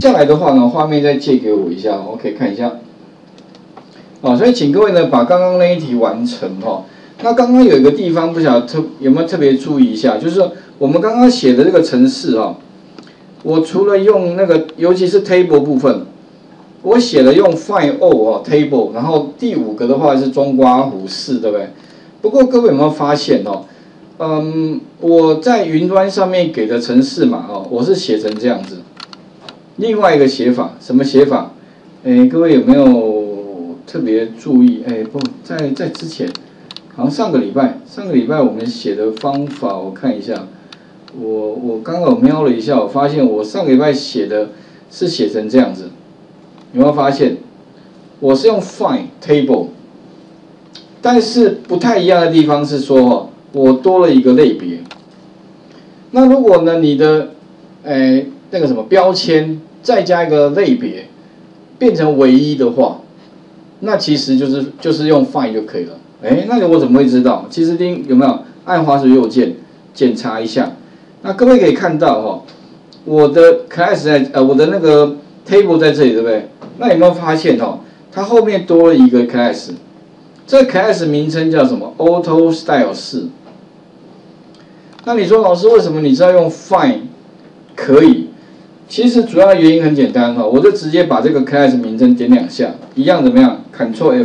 下来的话呢，画面再借给我一下，我可以看一下。所以请各位呢把刚刚那一题完成那刚刚有一个地方不晓得有没有特别注意一下，就是说我们刚刚写的这个程式我除了用那个，尤其是 table 部分，我写了用 find all table， 然后第5个的话是中刮弧4，对不对？不过各位有没有发现我在云端上面给的程式码我是写成这样子。另外一个写法，什么写法？各位有没有特别注意？不在之前，好像上个礼拜我们写的方法，我看一下。我刚刚有瞄了一下，我发现我上个礼拜写的是写成这样子，有没有发现？我是用 find table， 但是不太一样的地方是说我多了一个类别。那如果呢你的那个什么标签再加一个类别，变成唯一的话，那其实就是用 find 就可以了。那我怎么会知道？其实有没有按滑鼠右键检查一下？那各位可以看到我的 class 我的那个 table 在这里，对不对？那有没有发现它后面多了一个 class， 这个 class 名称叫什么 ？Auto Style 4。那你说老师为什么你知道用 find 可以？其实主要的原因很简单我就直接把这个 class 名称点2下，一样怎么样 ？Ctrl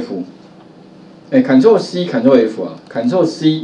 F，Ctrl C，Ctrl F，Ctrl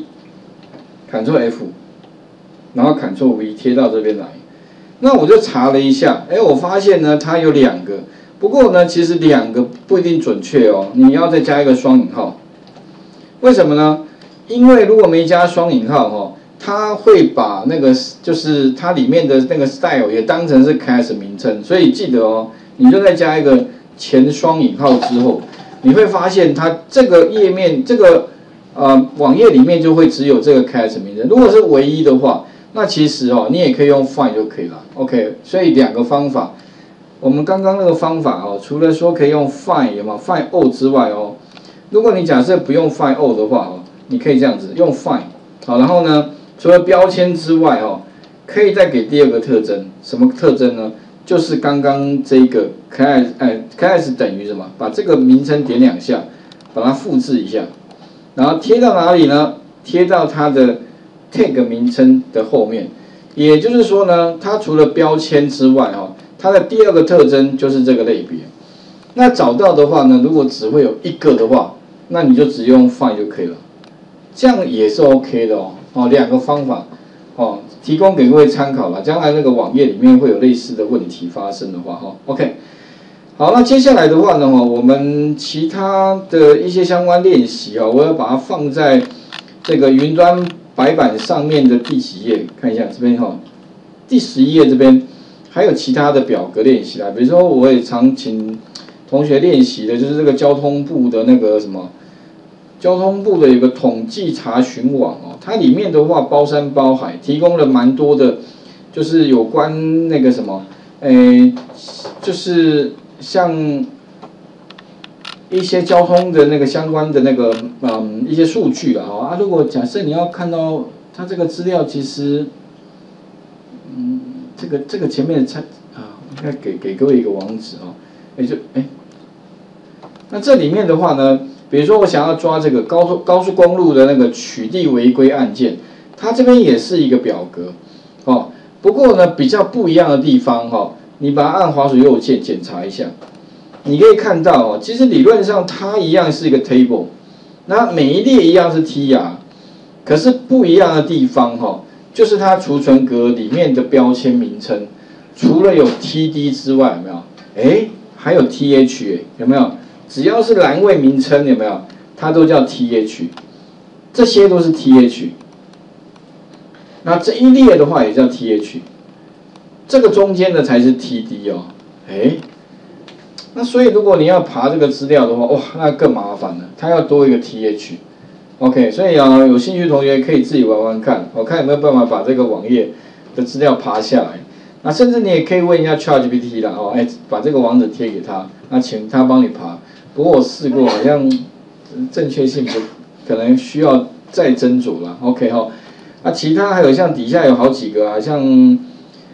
C，Ctrl F， 然后 Ctrl V 贴到这边来。那我就查了一下，我发现呢它有2个，不过呢其实2个不一定准确你要再加一个双引号。为什么呢？因为如果没加双引号它会把那个就是它里面的那个 style 也当成是 class 名称，所以记得你就再加一个前双引号之后，你会发现它这个页面这个网页里面就会只有这个 class 名称。如果是唯一的话，那其实你也可以用 find 就可以了。OK， 所以2个方法，我们刚刚那个方法除了说可以用 find 有没有 find all 之外如果你假设不用 find all 的话你可以这样子用 find 然后呢？除了标签之外可以再给第2个特征，什么特征呢？就是刚刚这个 class 等于什么？把这个名称点2下，把它复制一下，然后贴到哪里呢？贴到它的 tag 名称的后面。也就是说呢，它除了标签之外它的第2个特征就是这个类别。那找到的话呢，如果只会有1个的话，那你就只用 find 就可以了，这样也是 OK 的2个方法提供给各位参考了。将来那个网页里面会有类似的问题发生的话OK。好，那接下来的话呢我们其他的一些相关练习我要把它放在这个云端白板上面的第几页？看一下这边第11页这边还有其他的表格练习啦。比如说我也常请同学练习的就是这个交通部的那个什么。交通部的有个统计查询网它里面的话包山包海，提供了蛮多的，就是有关那个什么，就是像一些交通的那个相关的那个一些数据啦如果假设你要看到它这个资料，其实这个前面的应该给各位一个网址那这里面的话呢？比如说，我想要抓这个高速公路的那个取缔违规案件，它这边也是一个表格不过呢，比较不一样的地方你把它按滑鼠右键检查一下，你可以看到其实理论上它一样是一个 table， 那每一列一样是 tr， 可是不一样的地方就是它储存格里面的标签名称，除了有 td 之外，有没有？还有 th， 有没有？只要是栏位名称有没有？它都叫 th， 这些都是 th。那这一列的话也叫 th， 这个中间的才是 td 那所以如果你要爬这个资料的话，哇，那更麻烦了，它要多一个 th。OK， 所以有兴趣的同学可以自己玩玩看，看有没有办法把这个网页的资料爬下来。那甚至你也可以问一下 ChatGPT 啦把这个网址贴给他，那请他帮你爬。不过我试过，好像正确性可能需要再斟酌啦。OK 那其他还有像底下有好几个像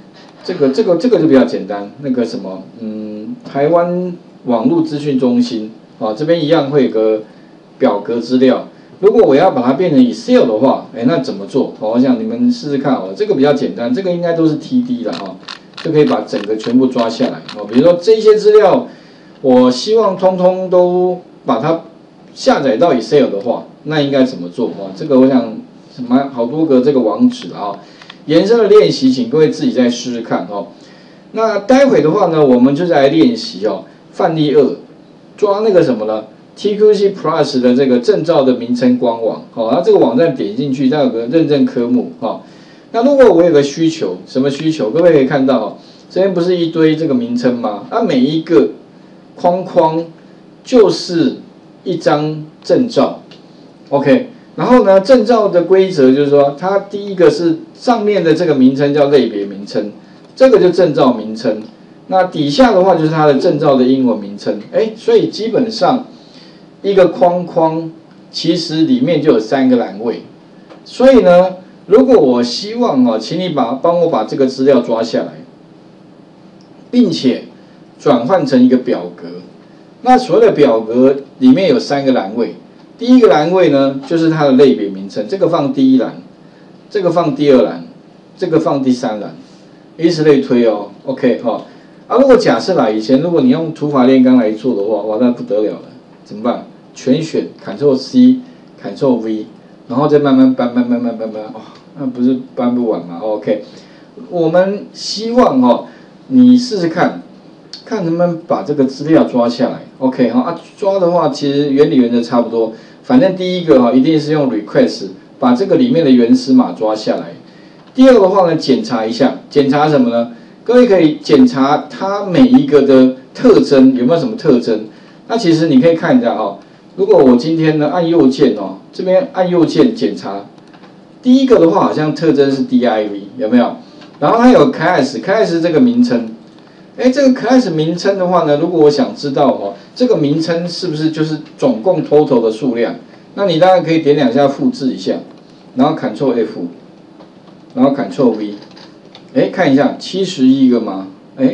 这个就比较简单，那个什么，台湾网络资讯中心啊，这边一样会有个表格资料。如果我要把它变成 Excel 的话，那怎么做？我想你们试试看哦。这个比较简单，这个应该都是 TD 的哈，就可以把整个全部抓下来哦。比如说这些资料，我希望通通都把它下载到 Excel 的话，那应该怎么做啊？这个我想什么好多个这个网址啊，延伸的练习，请各位自己再试试看哦。那待会的话呢，我们就来练习哦，范例2，抓那个什么呢？ TQC Plus 的这个证照的名称官网，那这个网站点进去，它有个认证科目，那如果我有个需求，什么需求？各位可以看到，这边不是一堆这个名称吗？每一个框框就是一张证照 ，OK。然后呢，证照的规则就是说，它第一个是上面的这个名称叫类别名称，这个就证照名称。那底下的话就是它的证照的英文名称，所以基本上。一个框框其实里面就有3个栏位，所以呢，如果我希望请你帮我把这个资料抓下来，并且转换成一个表格。那所谓的表格里面有3个栏位，第一个栏位呢就是它的类别名称，这个放第1栏，这个放第2栏，这个放第3栏，以此类推哦。OK 如果假设以前如果你用土法炼钢来做的话，哇，那不得了了，怎么办？全选 Ctrl C，Ctrl V， 然后再慢慢搬，那不是搬不完吗 ？OK， 我们希望你试试看，看能不能把这个资料抓下来。OK 抓的话其实原理原则差不多，反正第一个一定是用 Request 把这个里面的原始码抓下来。第二个的话呢，检查一下，检查什么呢？各位可以检查它每一个的特征有没有什么特征。那其实你可以看一下如果我今天呢按右键这边按右键检查，第一个的话好像特征是 div 有没有？然后它有 class 这个名称，这个 class 名称的话呢，如果我想知道这个名称是不是就是总共 total 的数量，那你当然可以点2下复制一下，然后 Ctrl F， 然后 Ctrl V， 看一下71个吗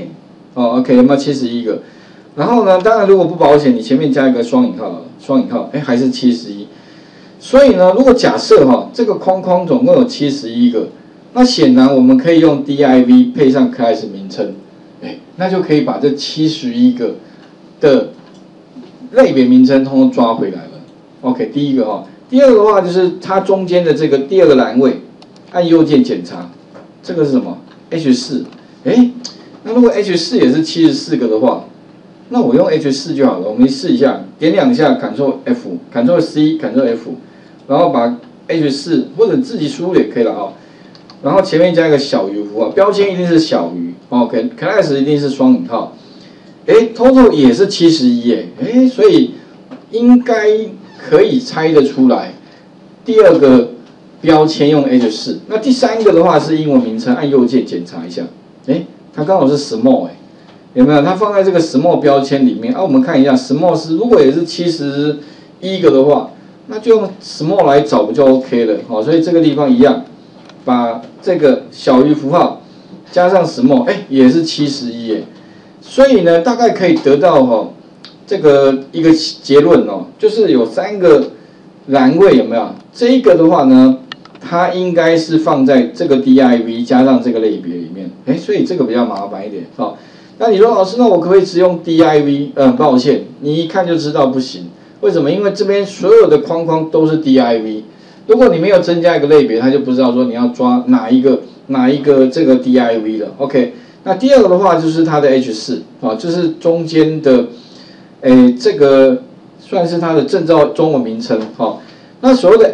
？OK 有没有71个？然后呢，当然如果不保险，你前面加一个双引号，还是71。所以呢，如果假设这个框框总共有71个，那显然我们可以用 div 配上 class 名称，那就可以把这71个的类别名称通通抓回来了。OK， 第一个第二个的话就是它中间的这个第2个栏位，按右键检查，这个是什么 ？H4， 那如果 H4 也是74个的话。那我用 H4 就好了，我们试一下，点2下 Ctrl F，Ctrl C，Ctrl F， 然后把 H4 或者自己输入也可以了然后前面加一个小于符号，标签一定是小于 ，OK，class 一定是双引号，total 也是71所以应该可以猜得出来，第2个标签用 H4， 那第3个的话是英文名称，按右键检查一下，它刚好是 small 有没有？它放在这个 small 标签里面我们看一下 small 是如果也是71个的话，那就用 small 来找不就 OK 了所以这个地方一样，把这个小于符号加上 small， 也是71所以呢，大概可以得到这个一个结论就是有3个栏位有没有？这一个的话呢，它应该是放在这个 div 加上这个类别里面，所以这个比较麻烦一点那你说老师，那我可不可以只用 div？ 抱歉，你一看就知道不行。为什么？因为这边所有的框框都是 div。如果你没有增加一个类别，它就不知道说你要抓哪一个这个 div 了。OK， 那第2个的话就是它的 H4就是中间的，这个算是它的证照中文名称那所谓的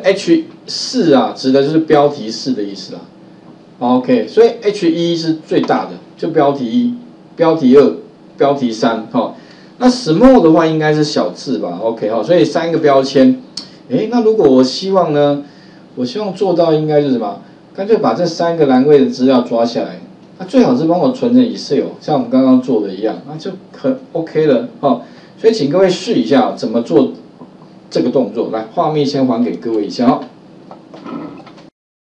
H4指的就是标题4的意思OK， 所以 H1 是最大的，就标题1。标题2、标题3，那 small 的话应该是小字吧 ，OK 所以3个标签，那如果我希望呢，我希望做到应该是什么？干脆把这3个栏位的资料抓下来，那最好是帮我存成 Excel， 像我们刚刚做的一样，那就很 OK 了所以请各位试一下怎么做这个动作。来，画面先还给各位一下